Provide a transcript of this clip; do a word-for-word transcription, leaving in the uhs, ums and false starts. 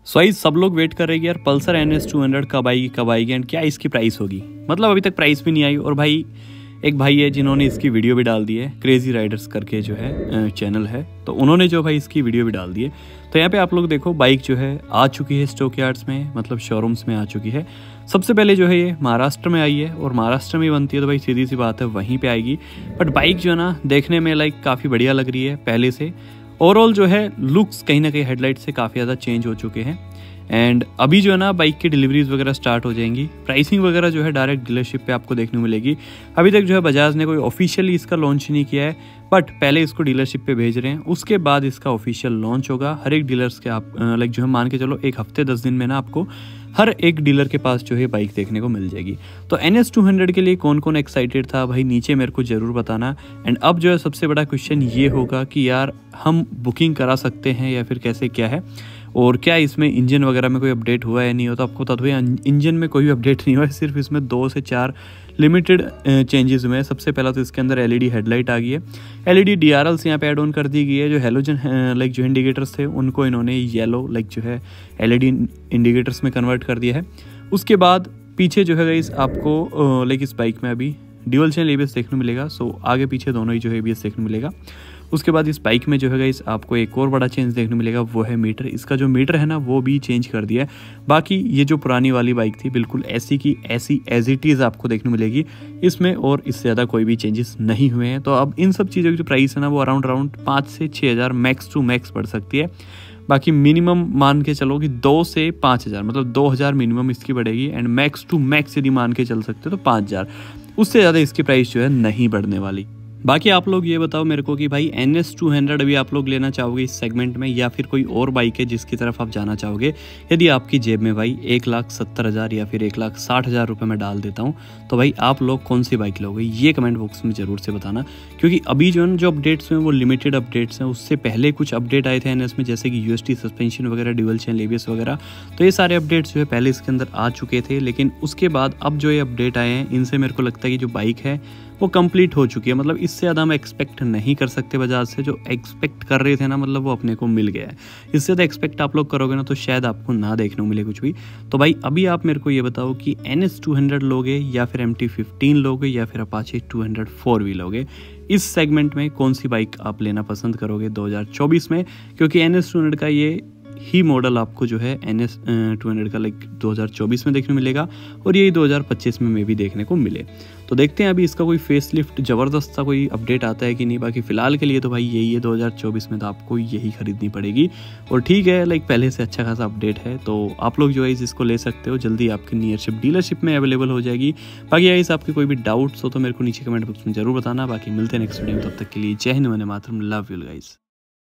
सो so, सब लोग wait कर रहे हैं यार Pulsar N S two hundred कब आएगी कब आएगी एंड क्या इसकी प्राइस होगी। मतलब अभी तक प्राइस भी नहीं आई। और भाई एक भाई है जिन्होंने इसकी वीडियो भी डाल दी है, क्रेजी राइडर्स करके जो है चैनल है, तो उन्होंने जो भाई इसकी वीडियो भी डाल दी है। तो यहाँ पे आप लोग देखो बाइक जो है आ चुकी है स्टॉक यार्ड्स में, मतलब शोरूम्स में आ चुकी है। सबसे पहले जो है ये महाराष्ट्र में आई है और महाराष्ट्र में बनती है तो भाई सीधी सी बात है वहीं पे आएगी। बट बाइक जो है ना देखने में लाइक काफ़ी बढ़िया लग रही है पहले से। ओवरऑल जो है लुक्स कहीं ना कहीं हेडलाइट से काफ़ी ज़्यादा चेंज हो चुके हैं। एंड अभी जो है ना बाइक की डिलीवरीज वगैरह स्टार्ट हो जाएंगी। प्राइसिंग वगैरह जो है डायरेक्ट डीलरशिप पे आपको देखने को मिलेगी। अभी तक जो है बजाज ने कोई ऑफिशियली इसका लॉन्च नहीं किया है, बट पहले इसको डीलरशिप पे भेज रहे हैं, उसके बाद इसका ऑफिशियल लॉन्च होगा। हर एक डीलर्स के आप लाइक जो है मान के चलो एक हफ्ते दस दिन में ना आपको हर एक डीलर के पास जो है बाइक देखने को मिल जाएगी। तो एन एस टू हंड्रेड के लिए कौन कौन एक्साइटेड था भाई नीचे मेरे को ज़रूर बताना। एंड अब जो है सबसे बड़ा क्वेश्चन ये होगा कि यार हम बुकिंग करा सकते हैं या फिर कैसे क्या है, और क्या इसमें इंजन वगैरह में कोई अपडेट हुआ है नहीं हो। तो आपको बता दूँ इंजन में कोई अपडेट नहीं हुआ है, सिर्फ इसमें दो से चार लिमिटेड चेंजेस हुए हैं। सबसे पहला तो इसके अंदर एलईडी हेडलाइट आ गई है, एलईडी डीआरएल्स यहाँ पे ऐड ऑन कर दी गई है। जो हेलोजन लाइक जो इंडिकेटर्स थे उनको इन्होंने येलो लाइक जो है एलईडी इंडिकेटर्स में कन्वर्ट कर दिया है। उसके बाद पीछे जो है गाइस आपको लाइक इस बाइक में अभी ड्यूअल चैनल एबीएस देखने मिलेगा। सो आगे पीछे दोनों ही जो है एबीएस देखने मिलेगा। उसके बाद इस बाइक में जो है गाइस आपको एक और बड़ा चेंज देखने मिलेगा, वो है मीटर। इसका जो मीटर है ना वो भी चेंज कर दिया है। बाकी ये जो पुरानी वाली बाइक थी बिल्कुल ऐसी की ऐसी एज इट इज़ आपको देखने मिलेगी इसमें, और इससे ज़्यादा कोई भी चेंजेस नहीं हुए हैं। तो अब इन सब चीज़ों की जो प्राइस है ना वो अराउंड अराउंड पाँच से छः हज़ार मैक्स टू मैक्स पड़ सकती है। बाकी मिनिमम मान के चलो कि दो से पाँच हज़ार मतलब दो हज़ार मिनिमम इसकी बढ़ेगी। एंड मैक्स टू मैक्स यदि मान के चल सकते हो तो पाँच हज़ार, उससे ज़्यादा इसकी प्राइस जो है नहीं बढ़ने वाली। बाकी आप लोग ये बताओ मेरे को कि भाई एन एस टू हंड्रेड अभी आप लोग लेना चाहोगे इस सेगमेंट में, या फिर कोई और बाइक है जिसकी तरफ आप जाना चाहोगे। यदि आपकी जेब में भाई एक लाख सत्तर हज़ार या फिर एक लाख साठ हज़ार रुपये में डाल देता हूँ तो भाई आप लोग कौन सी बाइक लोगे ये कमेंट बॉक्स में ज़रूर से बताना। क्योंकि अभी जो है जो अपडेट्स हैं वो लिमिटेड अपडेट्स हैं, उससे पहले कुछ अपडेट आए थे एन एस में जैसे कि यूएसटी सस्पेंशन वगैरह, ड्यूअल चैनल एबीएस वगैरह। तो ये सारे अपडेट्स जो है पहले इसके अंदर आ चुके थे, लेकिन उसके बाद अब जो ये अपडेट आए हैं इनसे मेरे को लगता है कि जो बाइक है वो कंप्लीट हो चुकी है। मतलब इससे ज़्यादा हम एक्सपेक्ट नहीं कर सकते बजाज से। जो एक्सपेक्ट कर रहे थे ना मतलब वो अपने को मिल गया है। इससे ज़्यादा एक्सपेक्ट आप लोग करोगे ना तो शायद आपको ना देखने को मिले कुछ भी। तो भाई अभी आप मेरे को ये बताओ कि एन एस टू हंड्रेड लोगे या फिर एम टी फिफ्टीन लोगे या फिर Apache two hundred four V लोगे। इस सेगमेंट में कौन सी बाइक आप लेना पसंद करोगे दो हज़ार चौबीस में, क्योंकि एन एस टू हंड्रेड का ये ही मॉडल आपको जो है एन एस टू हंड्रेड का लाइक दो हज़ार चौबीस में देखने मिलेगा और यही दो हज़ार पच्चीस में मे भी देखने को मिले। तो देखते हैं अभी इसका कोई फेस लिफ्ट ज़बरदस्त सा कोई अपडेट आता है कि नहीं। बाकी फिलहाल के लिए तो भाई यही है, दो हज़ार चौबीस में तो आपको यही खरीदनी पड़ेगी। और ठीक है लाइक पहले से अच्छा खासा अपडेट है, तो आप लोग जो है इसको ले सकते हो, जल्दी आपकी नियरशिप डीलरशिप में अवेलेबल हो जाएगी। बाकी गाइस आपके कोई भी डाउट्स हो तो मेरे को नीचे कमेंट बॉक्स में जरूर बताना। बाकी मिलते हैं नेक्स्ट वीडियो में, तब तक के लिए जय हिंद वंदे मातरम, लव यू गाइस।